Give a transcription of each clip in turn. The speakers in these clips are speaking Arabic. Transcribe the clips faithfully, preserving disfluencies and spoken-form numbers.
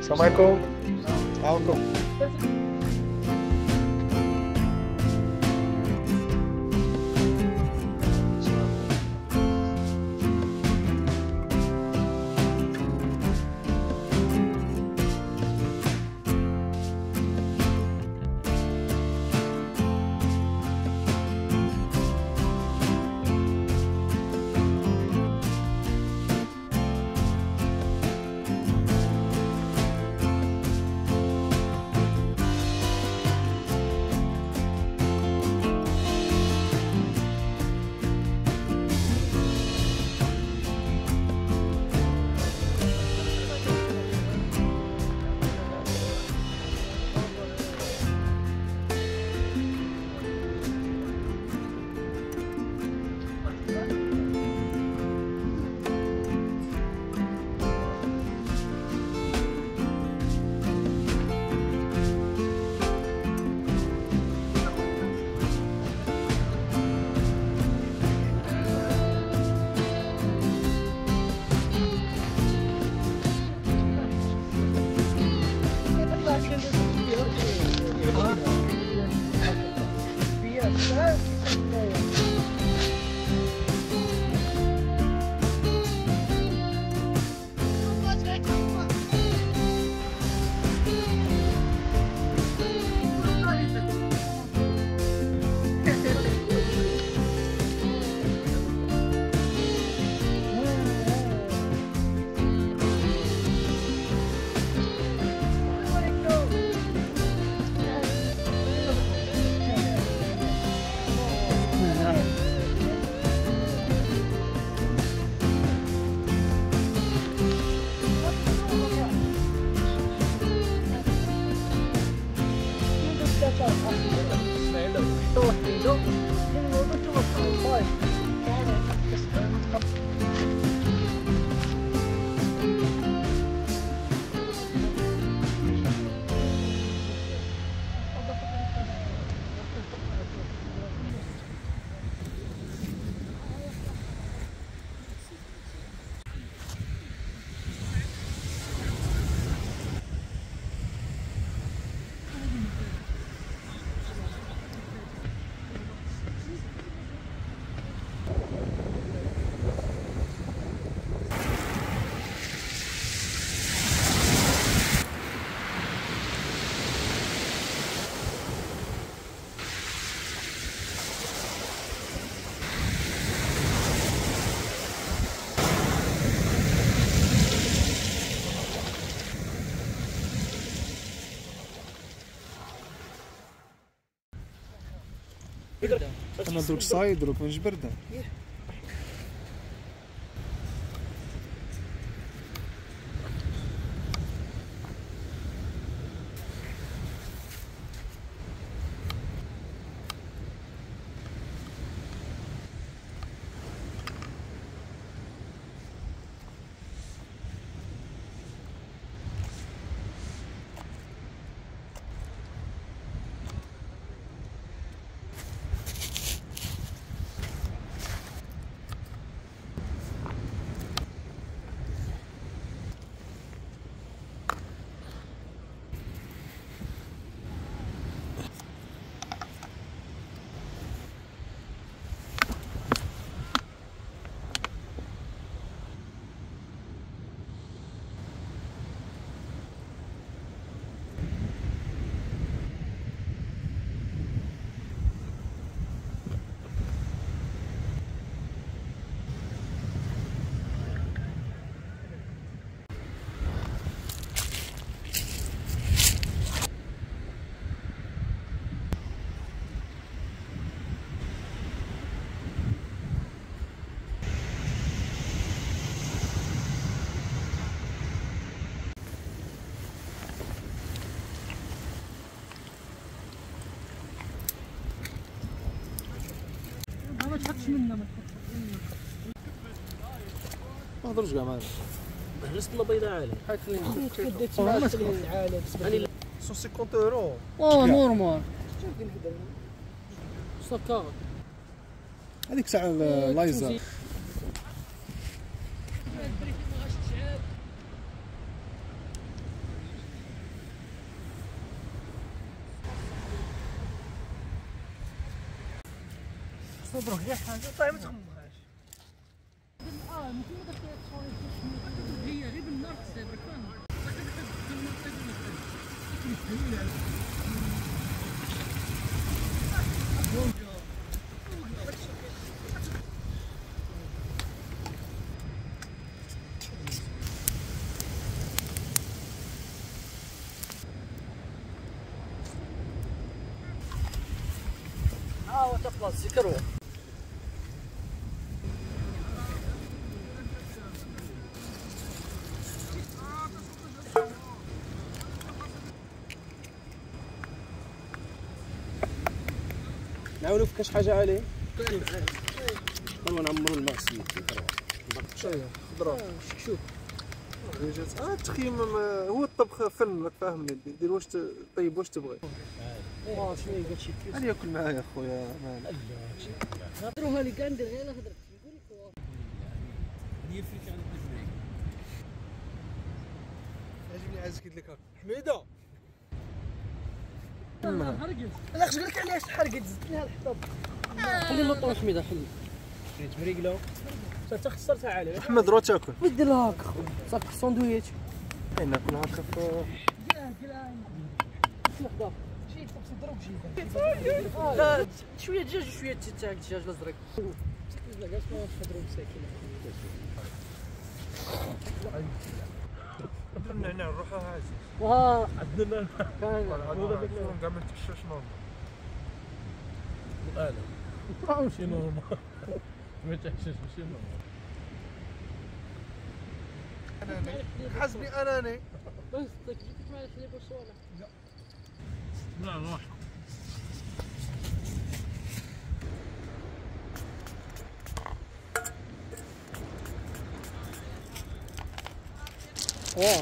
السلام عليكم. عاونكم. انا دروك صايد دروك مش برده. ما تحطش منه ما ما هضرش كاع معانا. الرسمه بيضاء عالي حيت اللي عالي يعني مية وخمسين اورو. اه نورمال سكر هذيك ساعه لايزر. صبرك غير حاجه طيب ما تخممهاش. اه ممكن ما هي غير بالنار تصيبر فاهم. اه وتخلص سكروا نعاونوا في كاش حاجه عليه والله نعمروا الماء سميتو شاي خضره شكشوك. اه التخييم ما- هو الطبخ فن راك فاهمني دير واش ت- طيب واش تبغي اه شنو قال شي كيس انا ياكل معايا خويا مان هضروها لي كاع ندير غير هضرت نقول لك عجبني عايز كيد لك هاك حميده لا حرقت انا خش لك علاش حرقت زدت لها الحطب. خلي النطون حميده خلي تبريقلو حتى خسرتها عليه. محمد روح تاكل ودير لها هاك صافي ساندويتش اي ناكل هكا في شي خبز ضرب شي لا شويه دجاج وشويه تاع الدجاج الازرق. لا كاع ما نهضروا مساكين. النعناع نروحها عايز وها عندنا كان كاع ما نتعشاش نورمال انا ماشي نورمال ما تحشش ماشي نورمال. اناني حسبي اناني بس جبت معي الحليب والصوالح. لا روح اه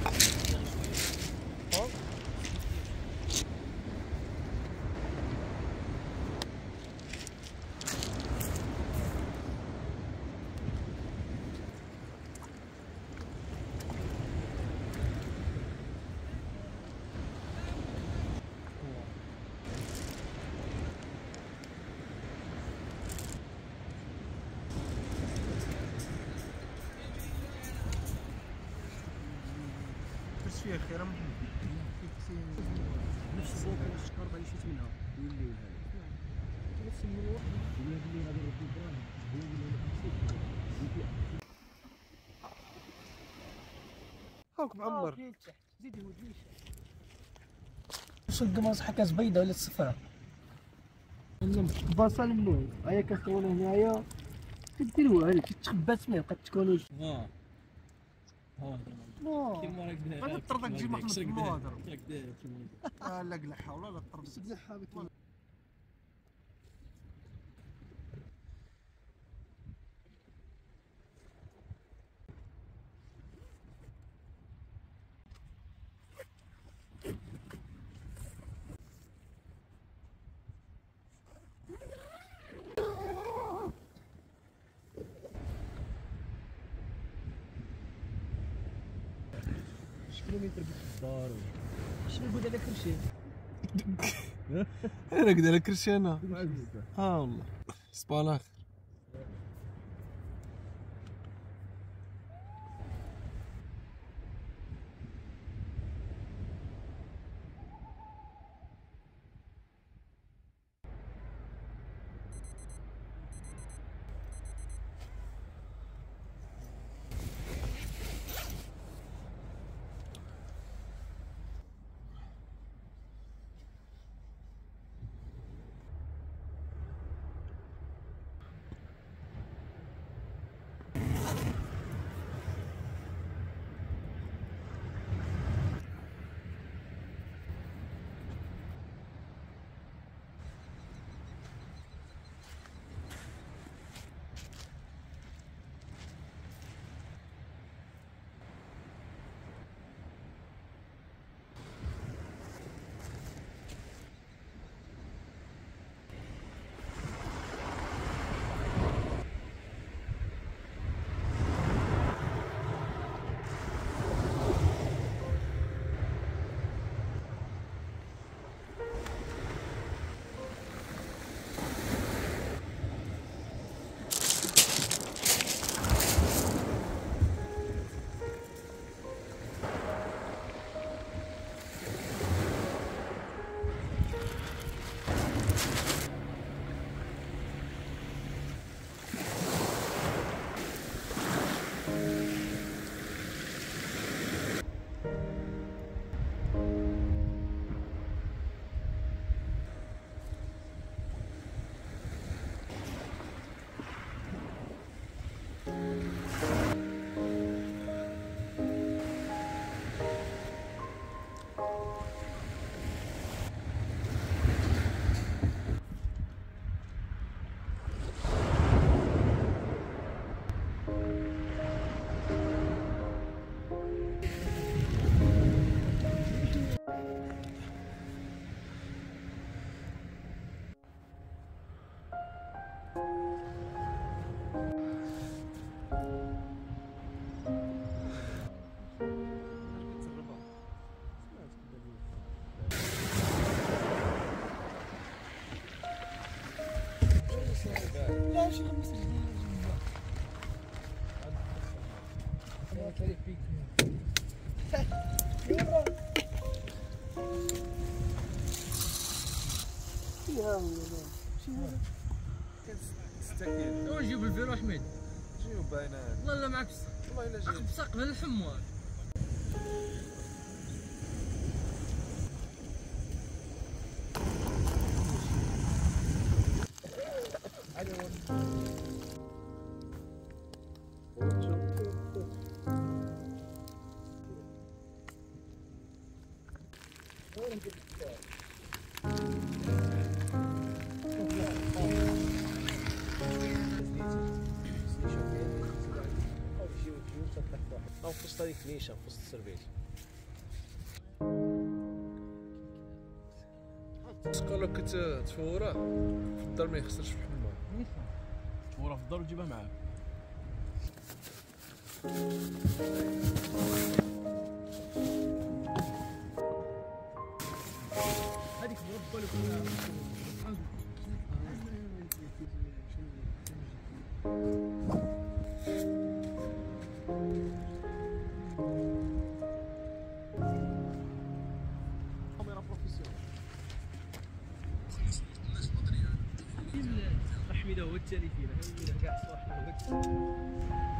بس فيها خير نفس الصوت الشكر اللي شفت منها يولي هذا نفس المروح. يقول لي هذا ربي براهم هو يقول لي هاك معمر زيدي وديش واش القماص حكاز بيضة ولا صفراء؟ بصل المهم هيا كتكون هنايا كديروها هذيك تتخبى تما قد تكون اه اه لا كيما راك داير غادي تطردك تجي محمد في المواضر راك داير كيما لا قلعها ولا لا تطردك شكون اللي يتربي في الدار شنو نقول هذا كل شيء؟ انا كدا لك كرشانه اه والله صباح الخير عليه بيك. فيها شي هذا كنستكين. نجيب الفيرو احمد. شنو باينه هذه؟ والله لا معك بصح. والله الا جاي بصق بالحمار. او في وسط هذيك النيشه في وسط السربيل. قال لك تفوره في الدار ما يخسرش في الحمام. تفورها في الدار وتجيبها معاك. هذيك مربى لك. كاميرا بروفيسيونيل. حميده هو الثالث فينا كاع الصراحه.